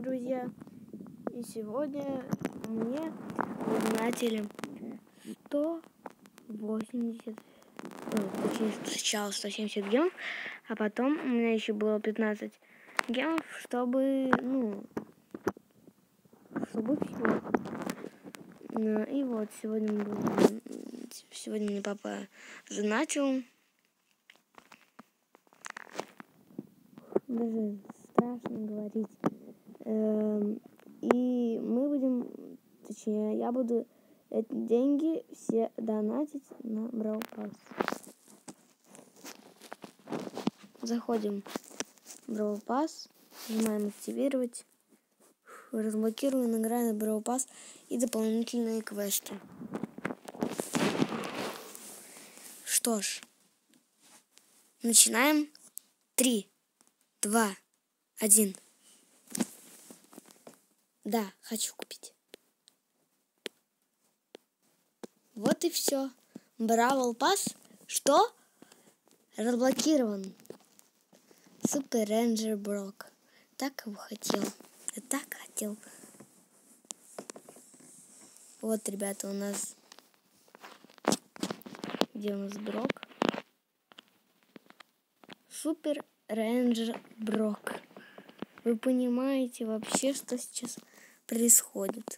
друзья! И сегодня мне назначили 180, точнее сначала 170 гемов, а потом у меня еще было 15 гемов, чтобы все. И вот сегодня мне папа заначил. Даже страшно говорить. И мы будем, точнее, я буду эти деньги все донатить на Brawl Pass. Заходим в Brawl Pass, нажимаем активировать, разблокируем награды Brawl Pass и дополнительные квесты. Что ж, начинаем. 3, 2, 1. Да, хочу купить. Вот и все. Brawl Pass, что? Разблокирован. Супер Рейнджер Брок. Так его хотел. Я так хотел. Вот, ребята, у нас... Где у нас Брок? Супер Рейнджер Брок. Вы понимаете вообще, что сейчас происходит?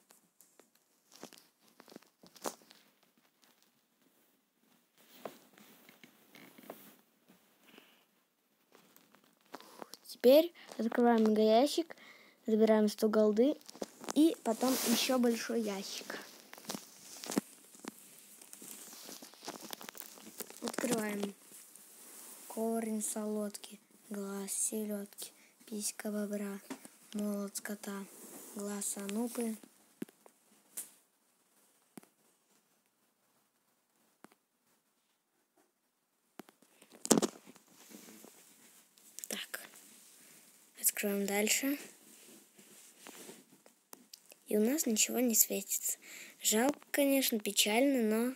Теперь открываем мега-ящик, забираем 100 голды и потом еще большой ящик. Открываем. Корень солодки, глаз селедки, писька бобра, молот скота, глаз анупы. Так, откроем дальше. И у нас ничего не светится. Жалко, конечно, печально, но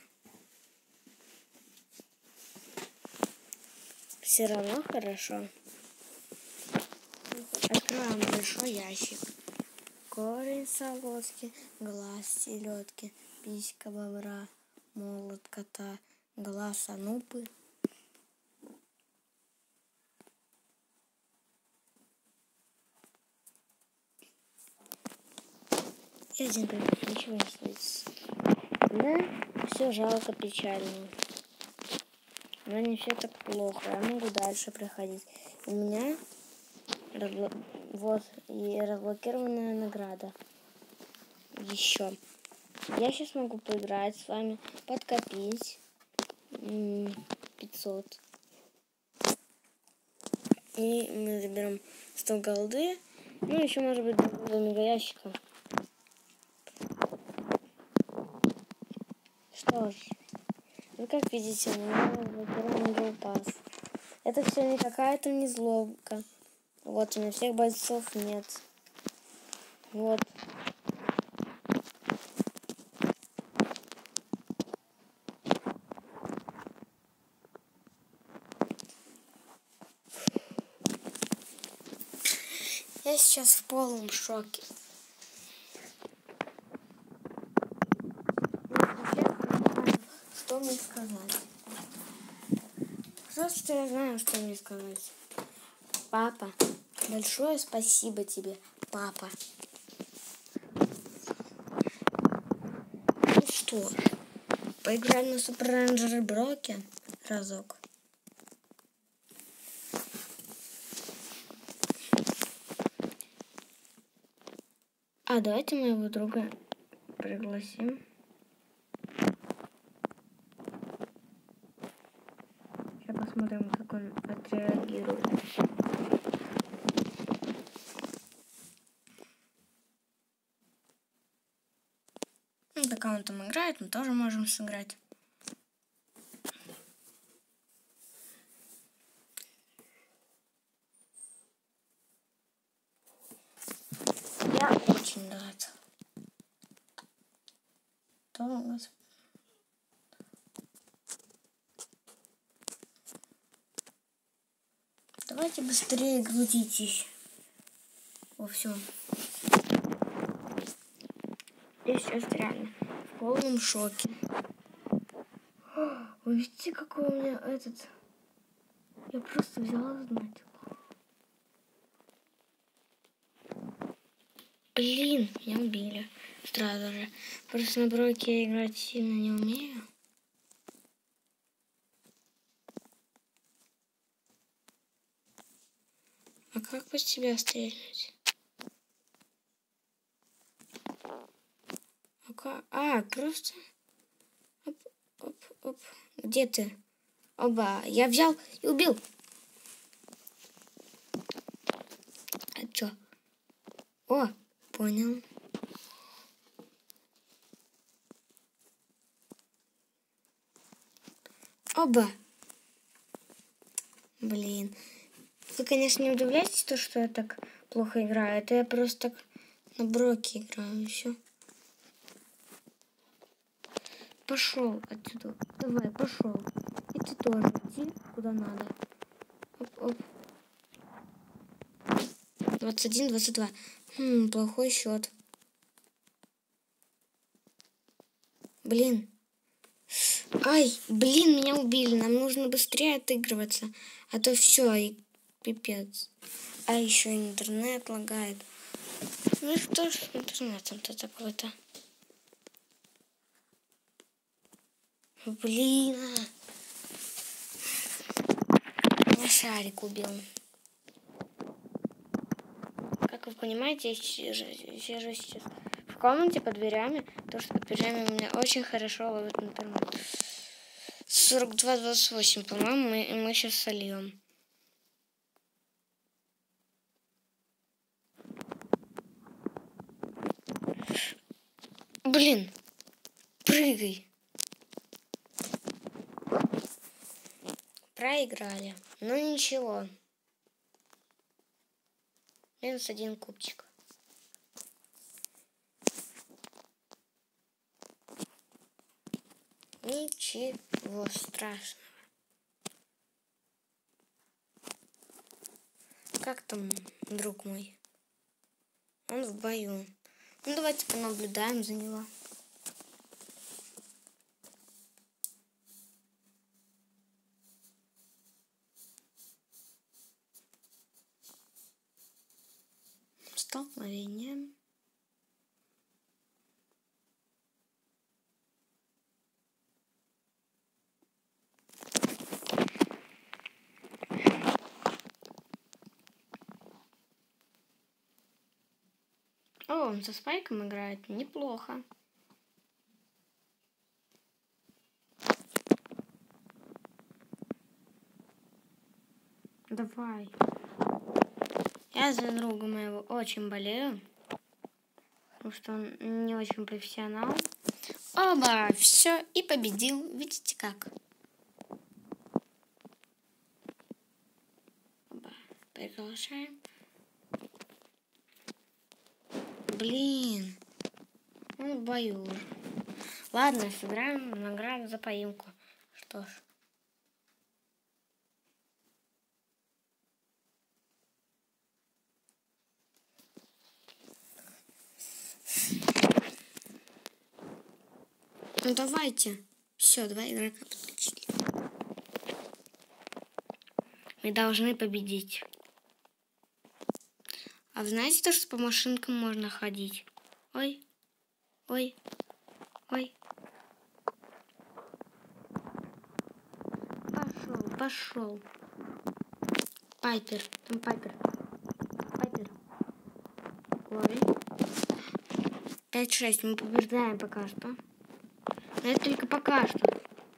все равно хорошо. Открываем большой ящик. Корень солодки, глаз селедки, писька бобра, молот кота, глаз анупы. И один предмет, ничего не светится. Да, все жалко, печально. Но не все так плохо. Я могу дальше проходить. У меня вот и разблокированная награда. Еще. Я сейчас могу поиграть с вами, подкопить 500. И мы заберем 100 голды. Ну, еще может быть 2 мега-ящика. Что ж, вы как видите, у меня разблокирован Brawl Pass. Это все не какая-то не злобка. Вот, у меня всех бойцов нет. Вот. Я сейчас в полном шоке. Что мне сказать? Просто я знаю, что мне сказать. Папа, большое спасибо тебе, папа. Ну что ж, поиграем на Супер Рейнджер Броке разок. А давайте моего друга пригласим. Сейчас посмотрим, как он отреагирует. Ну, пока он там играет, мы тоже можем сыграть. Я очень рад. Давайте быстрее грузитесь. О, все. Я сейчас реально в полном шоке. Вы видите, какой у меня этот... Я просто взяла знать. Блин, меня убили сразу же. Просто на броке я играть сильно не умею. А как по тебя стрельнуть? Просто... Оп, оп, оп. Где ты? Оба, я взял и убил. А чё? О, понял. Оба. Блин. Вы, конечно, не удивляйтесь, то, что я так плохо играю. Это я просто так на броке играю, и все. Пошел отсюда. Давай, пошел. И ты тоже иди куда надо. Оп-оп. 21-22. Плохой счет. Блин. Ай, блин, меня убили. Нам нужно быстрее отыгрываться. А то все, и пипец. А еще интернет лагает. Ну и что ж с интернетом-то такое-то? Блин. Меня шарик убил. Как вы понимаете, я сижу сейчас в комнате под дверями, потому что под дверями у меня очень хорошо ловит интернет. 42-28, по-моему, мы сейчас сольем. Блин, прыгай. Проиграли. Ну ничего. -1 кубчик. Ничего страшного. Как там, друг мой? Он в бою. Ну, давайте понаблюдаем за него. Столкновение. О, он со спайком играет. Неплохо. Давай. Я за друга моего очень болею. Потому что он не очень профессионал. Оба, все, и победил. Видите как? Оба. Приглашаем. Блин. Он в бою уже. Ладно, сыграем награду за поимку. Что ж. Ну давайте. Все, 2 игрока подключили. Мы должны победить. А вы знаете то, что по машинкам можно ходить? Ой. Ой. Ой. Пошел. Пайпер. Там Пайпер. Пайпер. Ой. 5-6. Мы побеждаем пока что. Но это только пока что.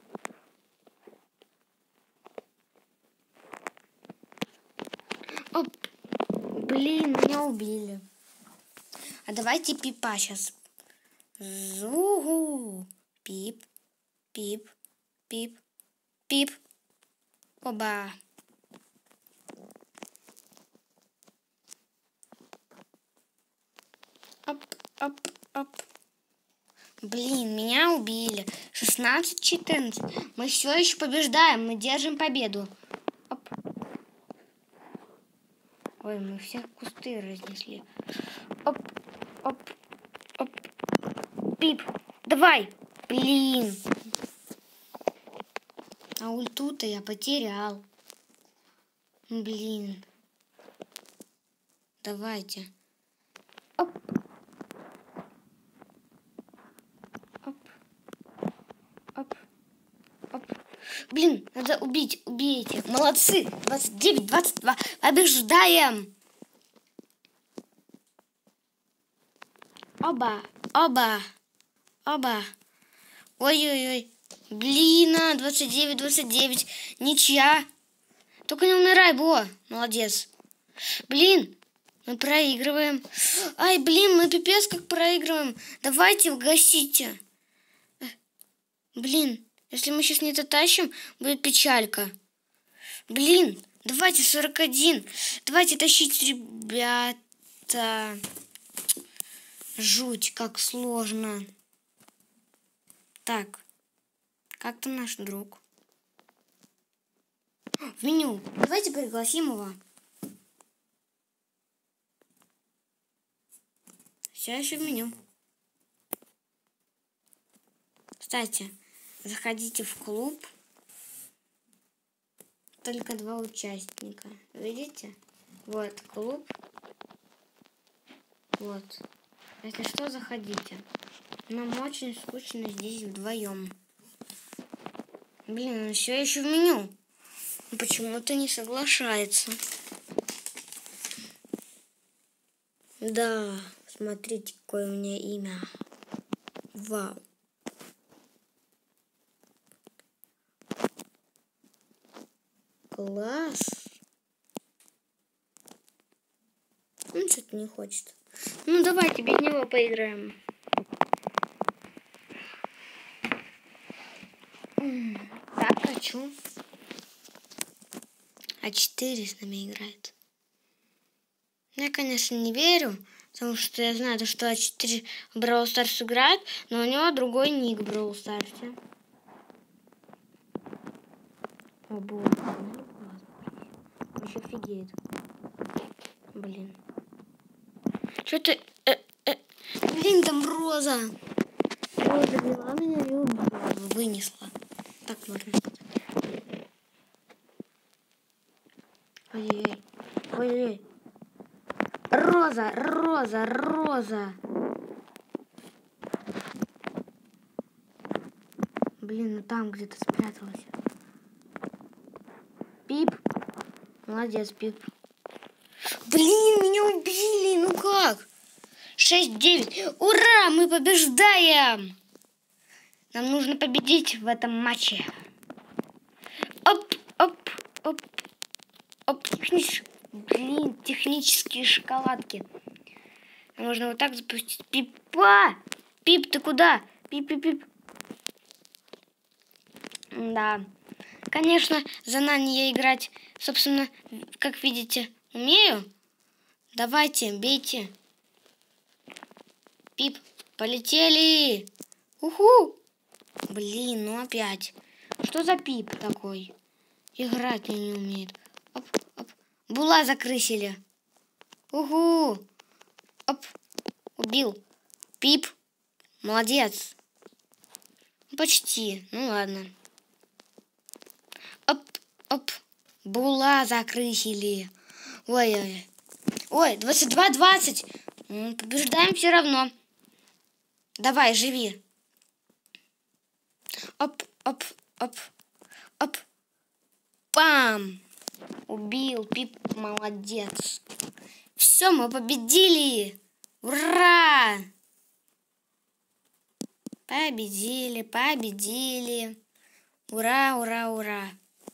Оп. Блин, меня убили. А давайте пипа сейчас. Зугу. Пип. Пип. Пип. Пип. Оба. Оп, оп, оп. Блин, меня убили. 16-14. Мы все еще побеждаем. Мы держим победу. Оп. Ой, мы все кусты разнесли. Оп, оп, оп. Пип, давай. Блин. А ульту-то я потерял. Блин. Давайте. Оп. Оп. Оп. Оп. Блин, надо убить. Убейте. Молодцы. 29, 22. Побеждаем. Оба. Оба. Оба. Ой-ой-ой. Блин, 29, 29. Ничья. Только не умирай, Бо. Молодец. Блин, мы проигрываем. Ай, блин, мы пипец как проигрываем. Давайте гасите. Блин, если мы сейчас не дотащим, будет печалька. Блин, давайте 41. Давайте тащить, ребята. Жуть, как сложно. Так, как там наш друг? В меню. Давайте пригласим его. Все еще в меню. Кстати, заходите в клуб. Только 2 участника. Видите? Вот клуб. Вот. Если что, заходите. Нам очень скучно здесь вдвоем. Блин, он все еще в меню. Почему-то не соглашается. Да, смотрите, какое у меня имя. Вау. Класс. Он что-то не хочет. Ну, давайте без него поиграем. Так, хочу. А4 с нами играет. Я, конечно, не верю, потому что я знаю, что А4 в Brawl Stars играет, но у него другой ник в Brawl Stars. О, боже, вообще офигеет. Блин. Что-то... Блин, там Роза. Роза взяла меня и убила. Вынесла. Так можно сказать. Ой-ой-ой. Ой-ой-ой. Роза, Роза, Роза. Блин, ну там где-то спряталась. Пип. Молодец, Пип. Блин, меня убили. Ну как? 6-9. Ура, мы побеждаем. Нам нужно победить в этом матче. Оп, оп, оп. Оп, Блин, технические шоколадки. Можно вот так запустить. Пипа! Пип, ты куда? Пип-пип-пип. Да. Конечно, за Нани я играть, собственно, как видите, умею. Давайте, бейте. Пип, полетели. Уху. Блин, ну опять. Что за Пип такой? Играть не умеет. Оп, оп. Була закрысили. Угу. Оп. Убил. Пип. Молодец. Почти. Ну ладно. Оп, оп. Була закрысили. Ой-ой. Ой, 22-20. Побеждаем все равно. Давай, живи. Оп, оп, оп. Оп. Пам. Убил. Пип, молодец. Все, мы победили. Ура! Победили, победили. Ура, ура, ура.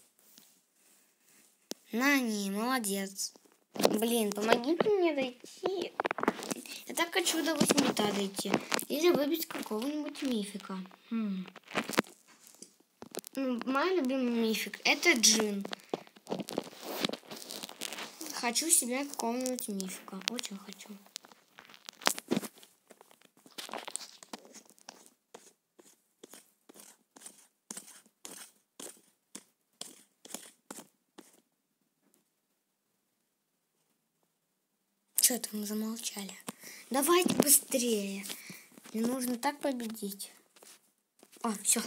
Нани, молодец. Блин, помогите мне дойти. Я так хочу до 8-та дойти. Или выбить какого-нибудь мифика. Ну, мой любимый мифик это Джин. Хочу себе какого-нибудь мифика. Очень хочу. что это мы замолчали? Давайте быстрее. Мне нужно так победить. О, все.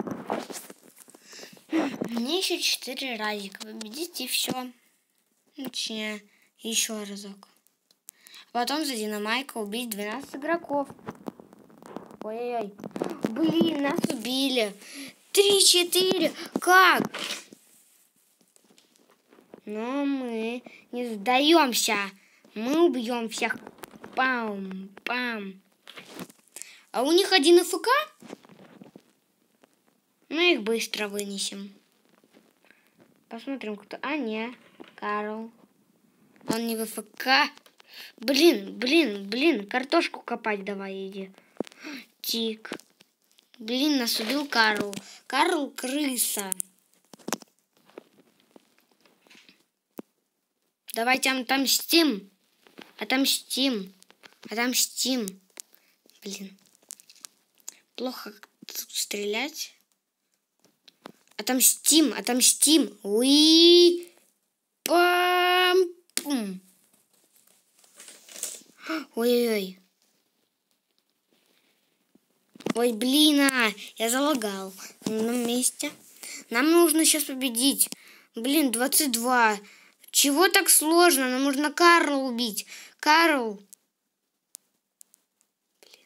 Мне еще 4 разика победить и все. Точнее, еще разок. Потом за Динамайка убить 12 игроков. Ой-ой-ой. Блин, нас убили. 3-4. Как? Но мы не сдаемся. Мы убьем всех. Пам-пам. А у них один АФК? Мы их быстро вынесем. Посмотрим, кто... А, не. Карл. Он не в АФК. Блин. Картошку копать давай иди. Тик. Блин, нас убил Карл. Карл крыса. Давайте отомстим. Отомстим. Блин. Плохо тут стрелять. Отомстим. Уи. Пам-пум. Ой-ой-ой. Ой, блин, я залагал на месте. Нам нужно сейчас победить. Блин, 22. Чего так сложно? Нам нужно Карла убить. Карл. Блин.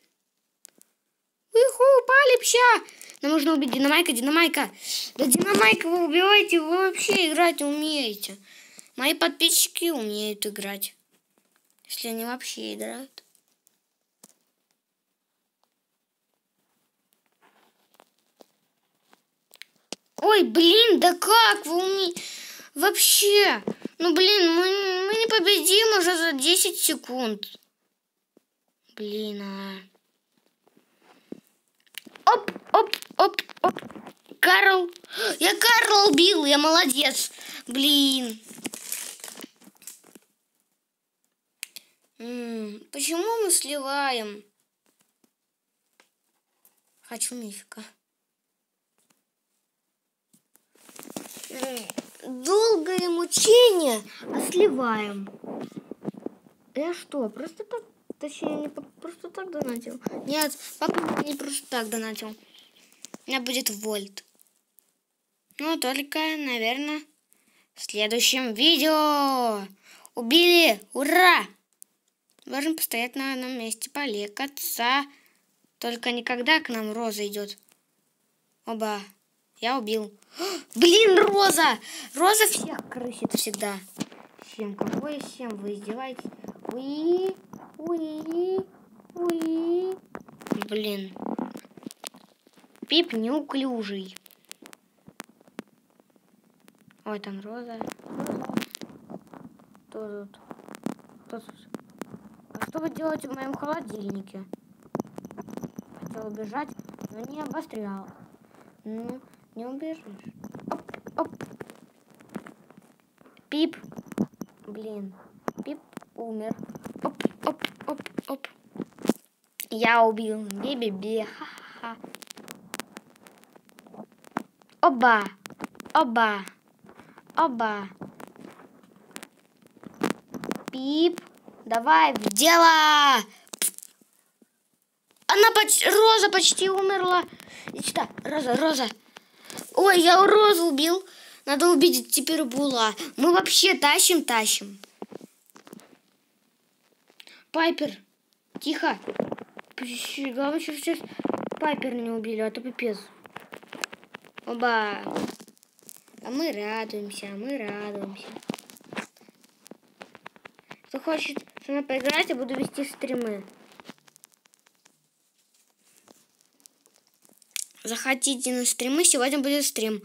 Палипща. Нам нужно убить Динамайка. Да Динамайка вы убиваете, вы вообще играть умеете. Мои подписчики умеют играть. Если они вообще играют. Ой, блин, да как вы умеете? Вообще. Ну, блин, мы не победим уже за 10 секунд. Блин, Оп. Карл. Я Карла убил, я молодец. Блин. Почему мы сливаем? Хочу мифика. Долгое мучение, а сливаем. Я что, просто так? Точнее, не просто так донатил. Нет, папа не просто так донатил. У меня будет вольт. Но только, наверное, в следующем видео. Убили! Ура! Должен постоять на одном месте, полекаться. Только никогда к нам Роза идет. Оба. Я убил. Блин, Роза! Роза всех крысит всегда. 7. Какой 7? Вы издеваетесь? Уи. Блин. Пип неуклюжий. Ой, там Роза. Кто тут? А что вы делаете в моем холодильнике? Хотел убежать, но не обострял. Ну, не убежишь. Оп. Пип. Блин. Пип умер. Оп. Я убил. Би-би-би. Ха-ха-ха. Оба. Пип. Давай в дело. Роза почти умерла. Иди сюда. Роза. Ой, я Розу убил. Надо убить теперь Була. Мы вообще тащим. Пайпер. Тихо. Главное, что сейчас Пайпер не убили, а то пипец. Оба. А мы радуемся. Кто хочет со мной поиграть, я буду вести стримы. Заходите на стримы, сегодня будет стрим.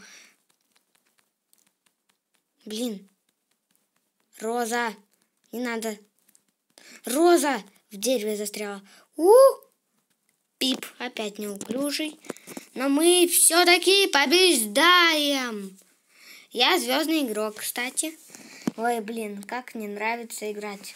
Блин. Роза. Не надо. Роза в дереве застряла. Пип опять неуклюжий. Но мы все-таки побеждаем. Я звездный игрок, кстати. Ой, блин, как мне нравится играть.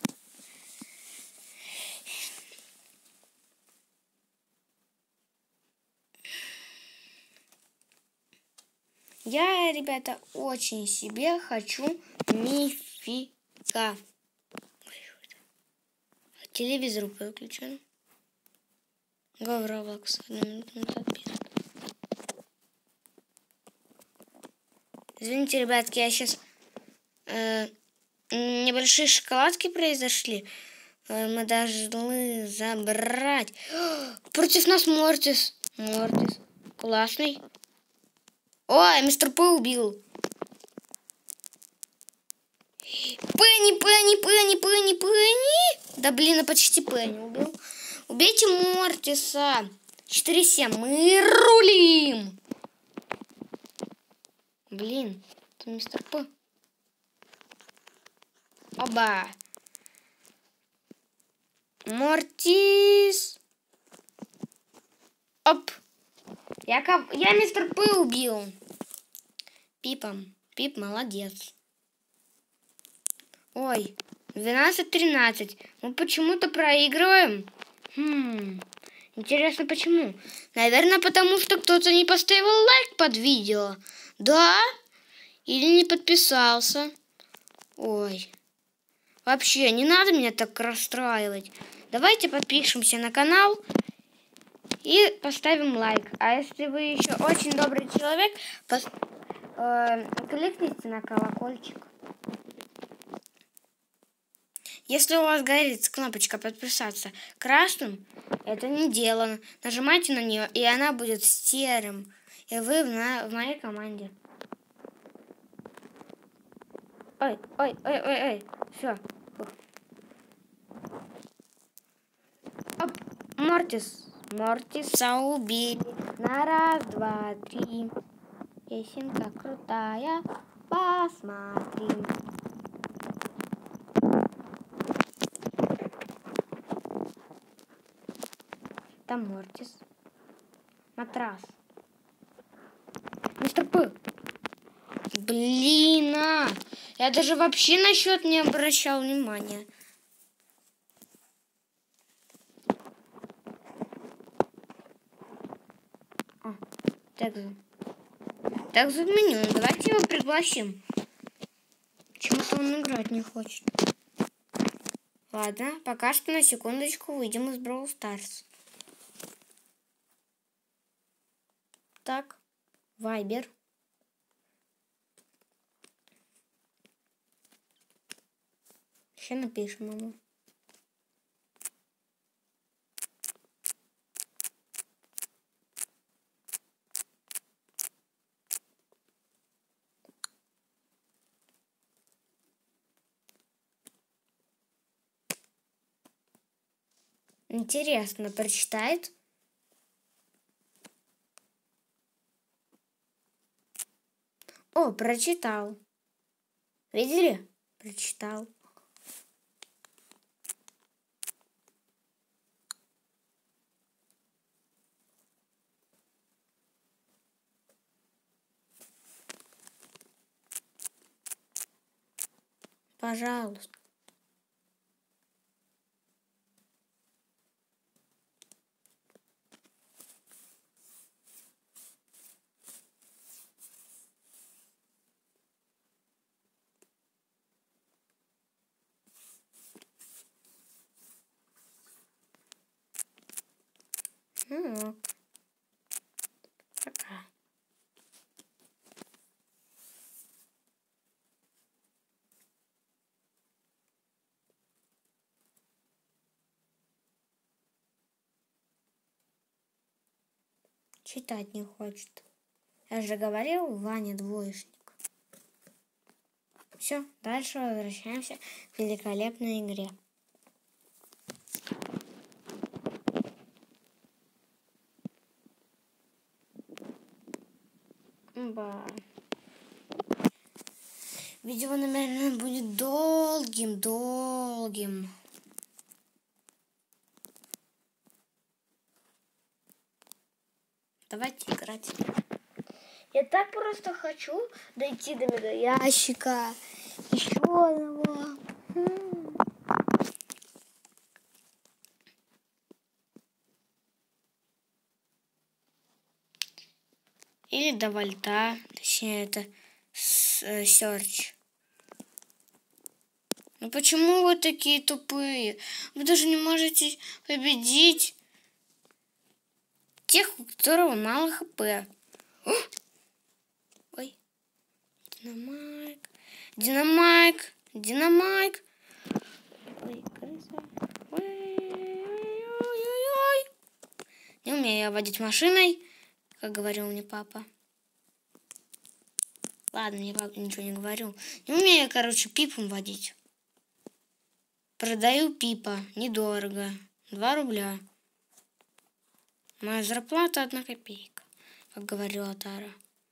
Я, ребята, очень себе хочу мифика. Телевизор выключен. Go в Roblox. 1 минуту назад пишет. Извините, ребятки, я сейчас... небольшие шоколадки произошли. Мы должны забрать. Против нас Мортис. Мортис. Классный. Ой, мистер П убил. Пенни. Да блин, я почти Пенни убил. Убейте Мортиса. 4-7. Мы рулим. Блин, это мистер П. Оба. Мортис. Оп. Я мистер П убил. Пипом. Пип молодец. Ой, 12-13. Мы почему-то проигрываем. Интересно, почему? Наверное, потому что кто-то не поставил лайк под видео. Да? Или не подписался. Ой. Вообще, не надо меня так расстраивать. Давайте подпишемся на канал и поставим лайк. А если вы еще очень добрый человек, кликните на колокольчик. Если у вас горит кнопочка подписаться красным, это не дело. Нажимайте на нее, и она будет серым. И вы в моей команде. Ой. Все. Оп. Мортиса убили. На 1, 2, 3. Песенка крутая. Посмотри. Там Мортис. Матрас. Мистер П. Блин, я даже вообще на счет не обращал внимания. Так заменю. Давайте его пригласим. Почему-то он играть не хочет. Ладно, пока что на секундочку выйдем из Brawl Stars. Так, Вайбер. Сейчас напишем ему. Интересно, прочитает? О, прочитал. Видели? Прочитал. Пожалуйста. Ну, пока. Читать не хочет. Я же говорил, Ваня двоечник. Все, дальше возвращаемся к великолепной игре. Ба. Видео, наверное, будет долгим. Давайте играть. Я так просто хочу дойти до мега-ящика. Еще одного. Или до вольта. Точнее, это search. Ну почему вы такие тупые? Вы даже не можете победить тех, у которого мало хп. Ой. Динамайк. Динамайк. Динамайк. Ой, крыса. Ой-ой-ой. Не умею я водить машиной, как говорил мне папа. Ладно, мне папа ничего не говорил. Не умею я, короче, пипом водить. Продаю пипа. Недорого. 2 рубля. Моя зарплата 1 копейка, как говорила Тара.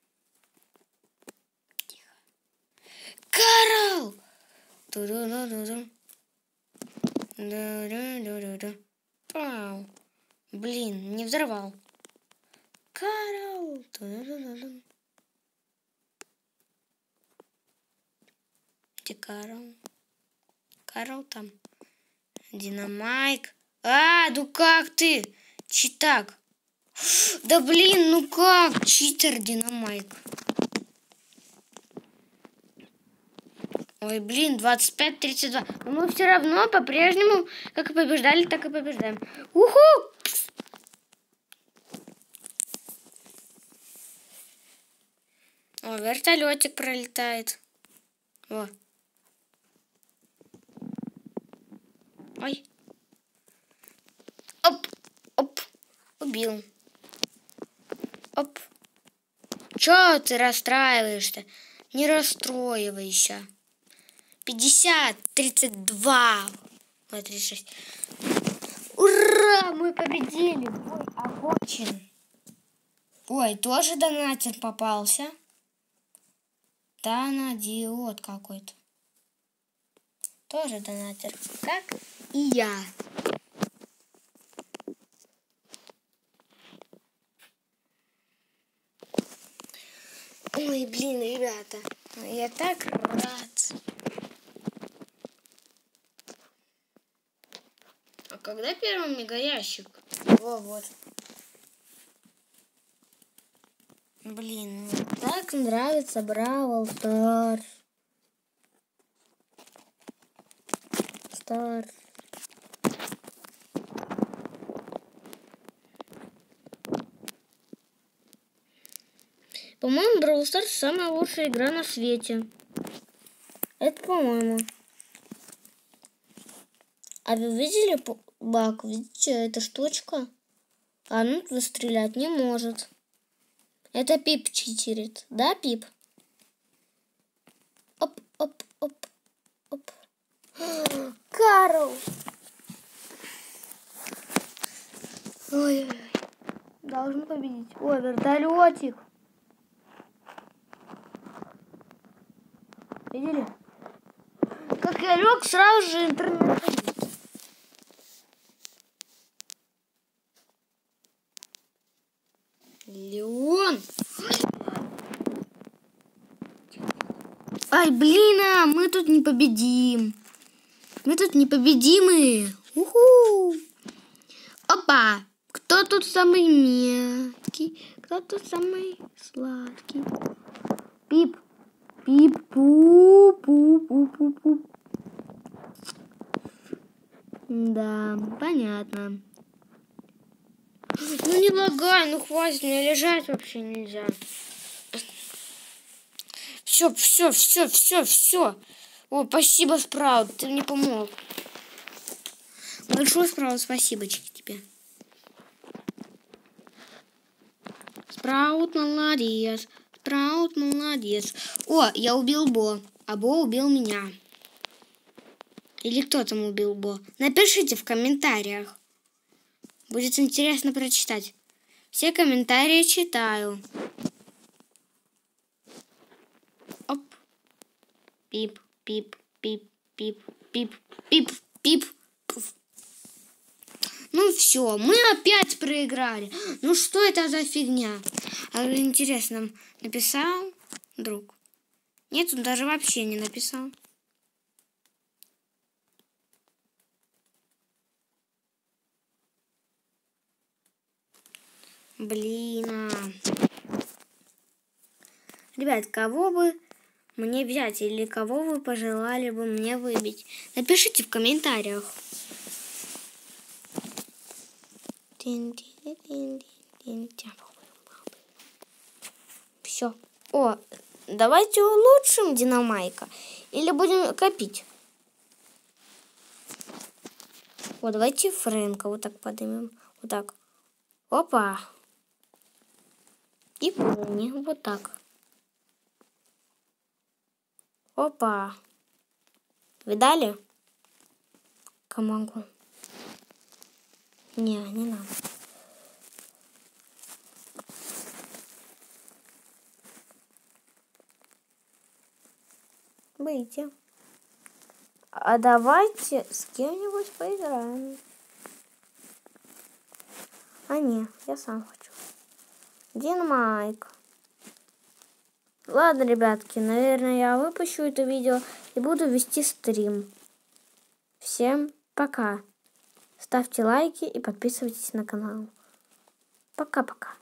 Тихо. Карл! Ту-ду-ду-ду-ду. Ду-ду-ду-ду-ду. Пау. Блин, не взорвал. Карл! Ту-ду-ду-ду-ду. Где Карл? Карл там. Динамайк. Ну как ты? Читак. Да блин, ну как? Читер Динамайк. Ой, блин, 25-32. Но мы все равно по-прежнему, как и побеждали, так и побеждаем. Уху! О, вертолетик пролетает. О. Ой. Оп, оп. Убил. Оп. Чё ты расстраиваешься? Не расстроивайся. 50, 32. Ой, 36. Ура! Мы победили. Ой, Агочин. Ой, тоже донатер попался. Донадиот какой-то. Тоже донатер, как и я. Ой, блин, ребята, я так рад. А когда первый мегаящик? О, вот. Блин, мне так нравится Бравл Старс. По-моему, Бравл Старс самая лучшая игра на свете. Это по-моему. А вы видели баг? Видите, эта штучка? Она выстрелять не может. Это Пип читерит. Да, Пип? Оп, оп, оп, оп. Карл! Ой-ой-ой. Должен победить. Ой, вертолетик. Видели? Как я лег, сразу же интернет. Леон! Ай, блин, мы тут не победим. Мы тут непобедимые. Уху! Опа! Кто тут самый мягкий? Кто тут самый сладкий? Пип. Пип. Пу-пу-пу-пу-пу. Да, понятно. Ну не лагай, ну хватит, мне лежать вообще нельзя. Все. О, спасибо, Спраут, ты мне помог. Большое, Спраут, спасибочки тебе. Спраут молодец. Спраут молодец. О, я убил Бо, а Бо убил меня. Или кто там убил Бо? Напишите в комментариях. Будет интересно прочитать. Все комментарии читаю. Оп. Пип, пип, пип, пип, пип, пип, пип. Пуф. Ну все, мы опять проиграли. Ну что это за фигня? А интересно, написал друг? Нет, он даже вообще не написал. Блин. Ребят, кого бы мне взять, или кого вы пожелали бы мне выбить? Напишите в комментариях. Все. О, давайте улучшим Динамайка. Или будем копить. Вот, давайте Фрэнка вот так поднимем. Вот так. Опа. И Пони. Вот так. Опа. Видали? Могу. Не надо. Выйти. А давайте с кем-нибудь поиграем. А не, я сам хочу. Динамайк. Ладно, ребятки, наверное, я выпущу это видео и буду вести стрим. Всем пока. Ставьте лайки и подписывайтесь на канал. Пока-пока.